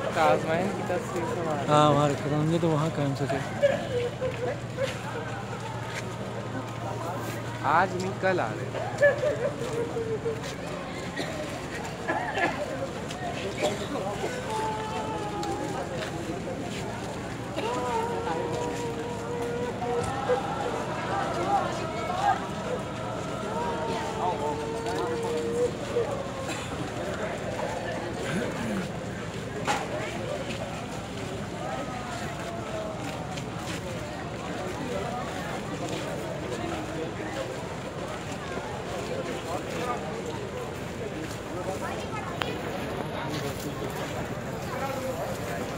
ताजमहल की तस्वीर से हाँ वहाँ रखा था हमने तो वहाँ कायम सोचे। आज नहीं कल आ रहे थे।